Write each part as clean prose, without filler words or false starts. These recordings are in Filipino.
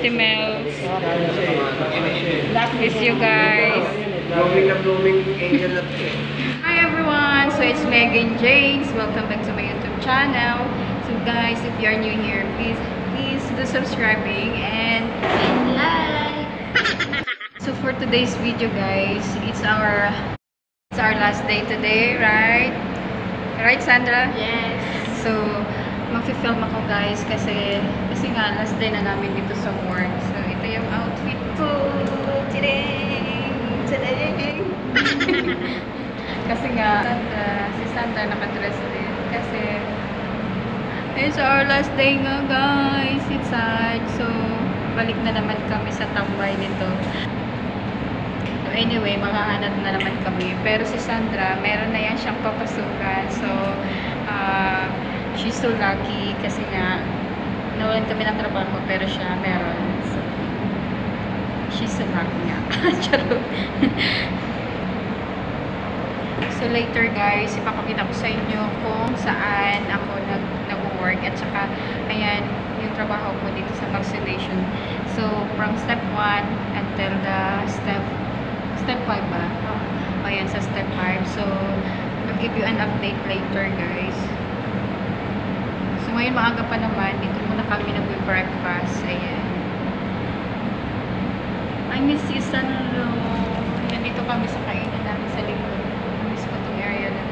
Ate Mels. Miss you guys. Blooming na blooming angel at Hi everyone! So it's Megan James. Welcome back to my YouTube channel. So guys, if you are new here, please do subscribing and like. So for today's video guys, it's our last day today, right? Right, Sandra? Yes. So mag-film ako guys kasi nga last day na namin dito sa work. So ito yung outfit ko. Kasi nga si Sandra nakadress din kasi it's our last day nga guys. It's sad. So balik na naman kami sa tambay nito. So anyway, makahanap na naman kami. Pero si Sandra, meron na yan siyang papasukan. So she's so lucky kasi nga nawalan kami ng trabaho pero siya meron. So she's so lucky nga. So later guys, ipapakita ko sa inyo kung saan ako nag-work at saka ayan yung trabaho ko dito sa vaccination. So from step 1 until the step 5 ba? Ayan sa step 5. So I'll give you an update later guys. So ngayon maaga pa naman, dito muna kami nag-breakfast. Ayan. I miss you, Sanlo. Nandito kami sa kainan namin sa likod. Miss ko itong area na.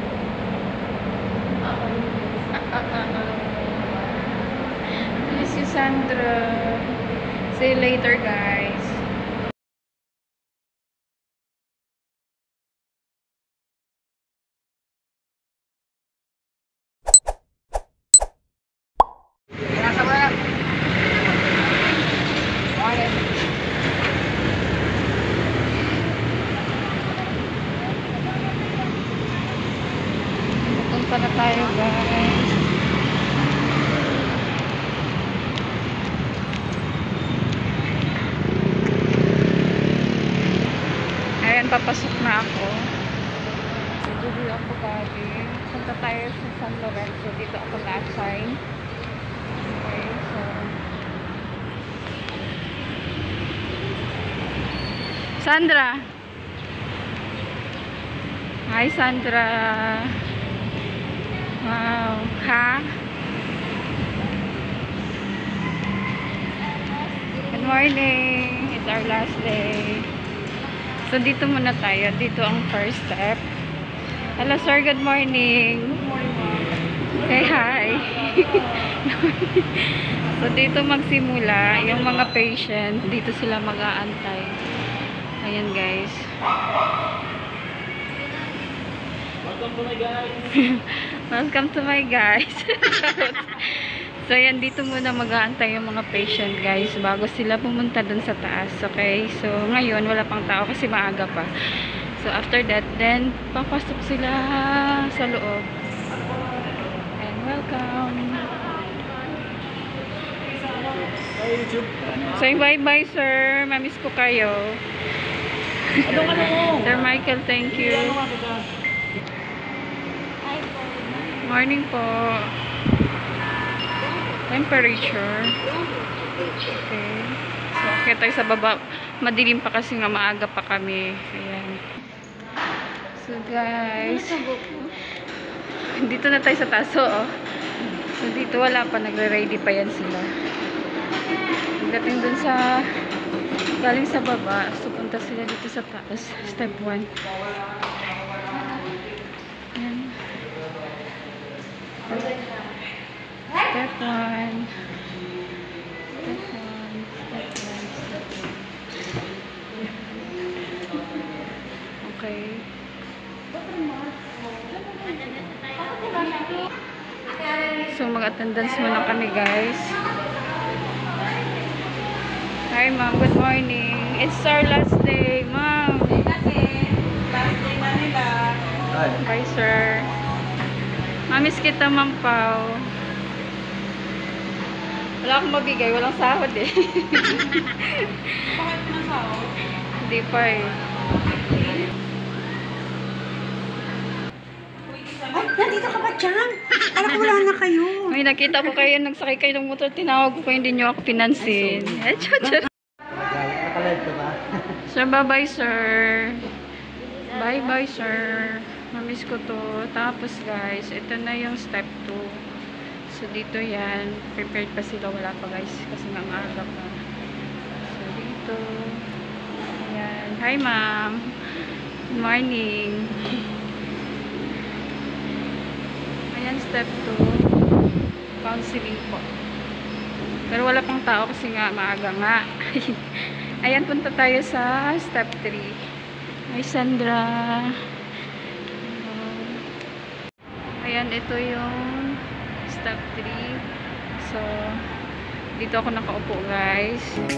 Miss you, Sandra. See you later, guys. Punta na tayo guys. Ayan, papasok na ako. Dito ako galing. Punta tayo sa San Lorenzo. Dito ako na-assign. Okay, so Sandra. Hi Sandra. Wow, ha? Good morning. It's our last day. So dito muna tayo. Dito ang first step. Hello sir, good morning. Good morning. Say hi. So dito magsimula yung mga patient. Dito sila mag-aantay. Ayan guys. Welcome to my guys. Welcome to my guys. So yan, dito muna mag-aantay yung mga patient guys bago sila pumunta dun sa taas. Okay, so ngayon wala pang tao kasi maaga pa. So after that, then papasok sila sa loob. And welcome. Hi YouTube. Say bye bye sir, mamiss ko kayo. Sir Michael, thank you. Morning po. Temperature. Okay. So, okay tayo sa baba. Madilim pa kasi nga maaga pa kami. Ayan. So, guys. Dito na tayo sa taso, oh. So, dito wala pa. Nagre-ready pa yan sila. Pagdating dun sa galing sa baba. So, punta sila dito sa taas. Step 1. Step 1. Okay. So mag-attendance muna kami guys. Hi ma'am, good morning. It's our last day, ma'am. Last day na nila. Hi. Bye sir. Mamiss kita ma'am Pao. Wala akong mabigay, walang sahod eh. Bakit nasahod? Hindi pa eh. Ay, nandito ka ba dyan? Alam ko wala na na kayo. May nakita ko kayo, nagsakay kayo ng motor, tinawag ko kayo, hindi nyo ako pinansin. Nakalive ka ba? Sir, bye-bye, sir. Bye-bye, sir. Mamiss ko to. Tapos, guys, ito na yung step 2. So, dito yan. Prepared pa sila. Wala pa, guys. Kasi nga maaga pa. So, dito. Ayan. Hi, ma'am. Good morning. Ayan, step 2. Counseling po. Pero wala pang tao kasi nga maaga nga. Ayan, punta tayo sa step 3. Hi, Sandra. Ayan, ito yung step 3. So, dito ako nakaupo, guys.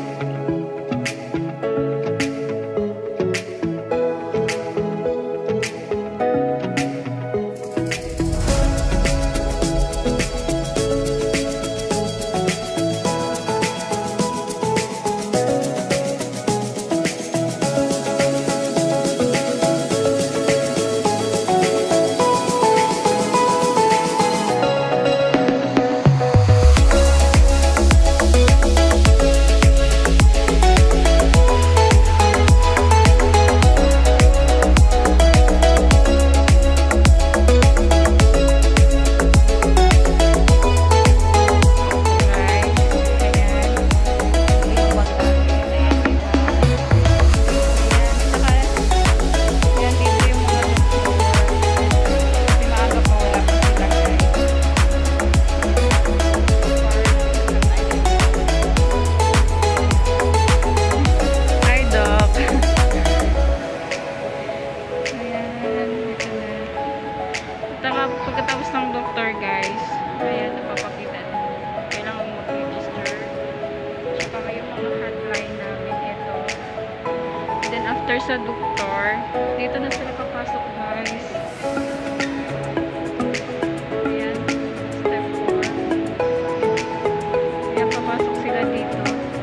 Pagkatapos ng doktor, guys, ayan, napapakita na. Kailangan mag-register. Tsaka yung mga hotline namin, ito. And then, after sa doktor, dito na sila papasok, guys. Ayan, step 4. Ayan, papasok sila dito.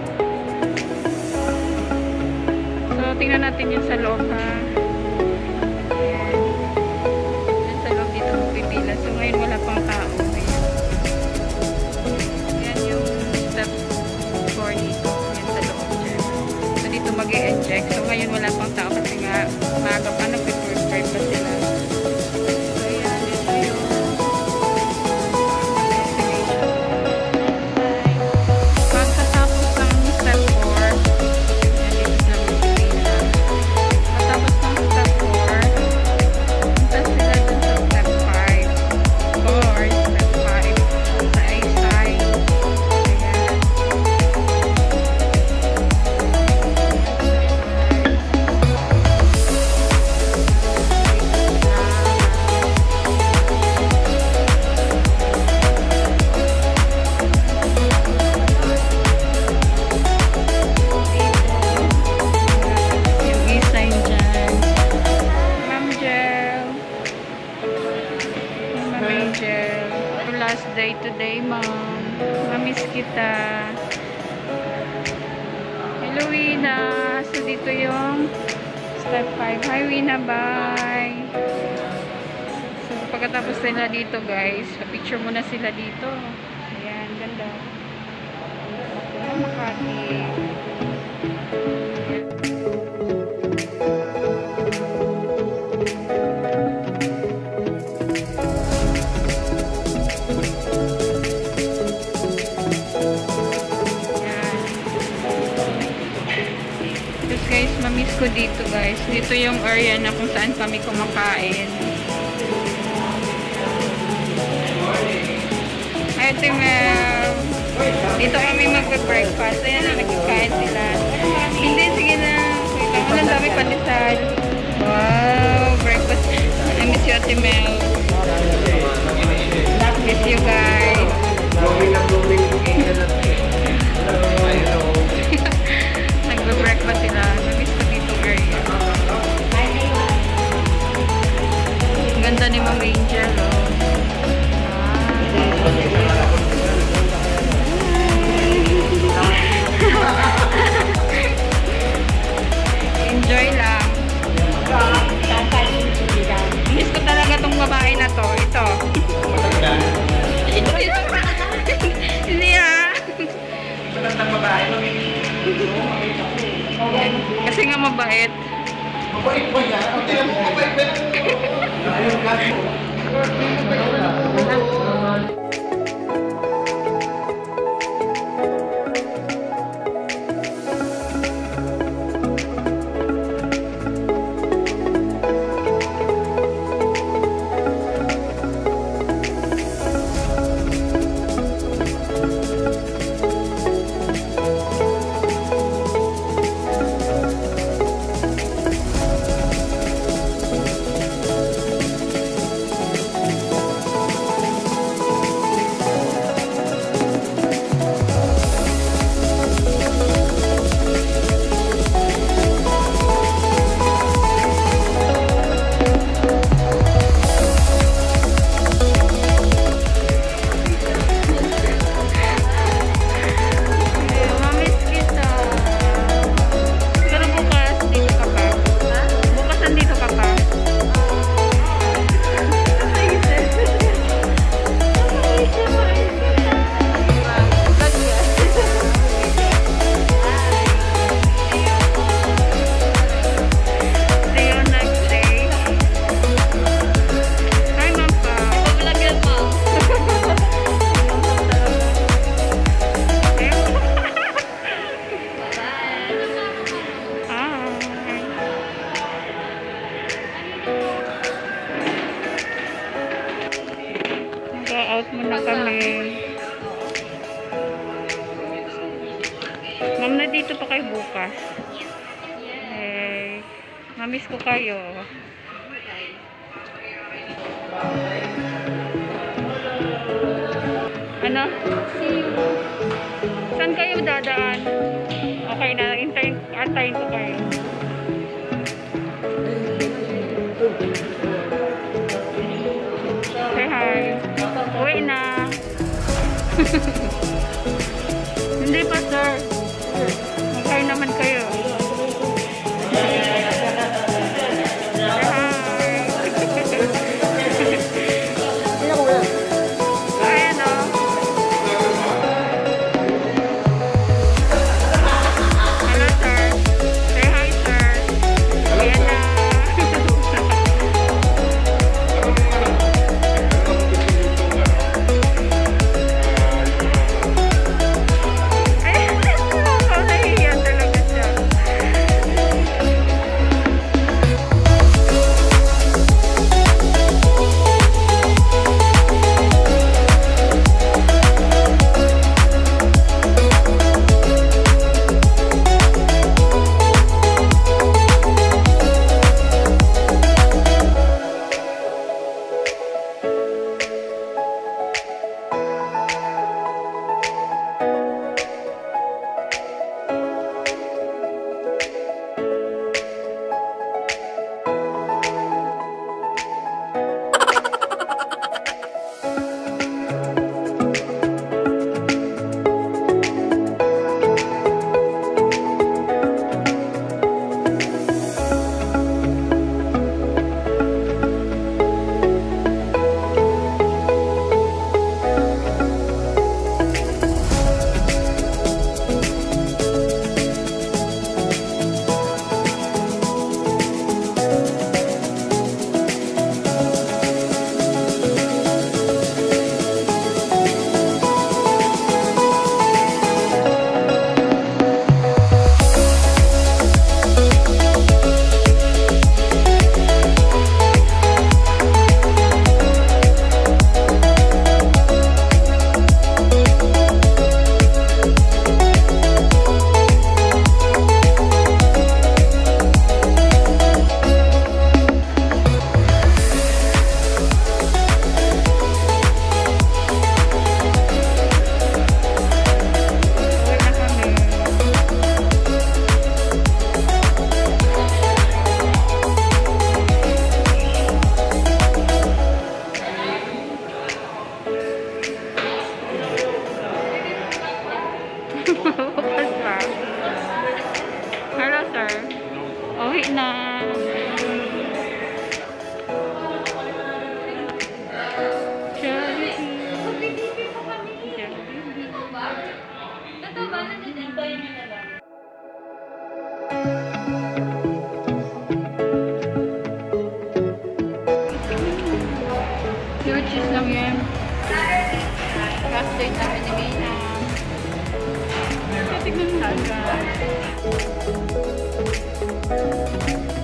So, tingnan natin yung sa loob, ha. So, ngayon wala pang tao. Ayan yung step 4 dito. Ayan sa loob dyan. So, dito mag-e-inject. So, ngayon wala pang tao kasi nga maaga pa nag-prepare pa sila. So, ayan. Ito yung pagkatapos ng step 4, ayan dito sila mag-pila. Pagkatapos ng step 4, punta sila dun sa step 5. Or step 5 sa eyesight. Ayan. Yung e-sign dyan. Ma'am Jel. Ma'am Angel. Last day today, ma'am. Mamiss kita. Hello, Wina. So, dito yung step 5. Hi, Wina. Bye. So, pagkatapos nila dito, guys, picture muna sila dito. Ayan, ganda. Makati. Guys, mamiss ko dito, guys. Dito yung area na kung saan kami kumakain. Ay, ito yung dito kami magbe-breakfast. Ayan na, nagkikain sila. Hindi, sige na. Ang dami pandesal. Wow, breakfast. I miss you, Ate Mel. Miss you, guys. Nagbe-breakfast sila. Namiss ko dito area. Ang ganda ni Ma'am Angel, oh. Enjoy lang. Miss ko talaga tong babae na to. Ito. Kasi nga mabait. Mabait ba niya? Ang tinan mo, mabait ba? Ayun ka. Out muna kami. Ma'am, na dito pa kayo bukas. Okay. Mamiss ko kayo. Ano? Saan kayo dadaan? Okay na, antayin ko kayo. Say hi. Uwi na. Hindi pa, sir. Okay naman kayo. Say hi. Ayan o. Hello, sir. Say hi, sir. Ayan na. Pure cheese lang yan. Last date namin ni Mina. Tignan mo.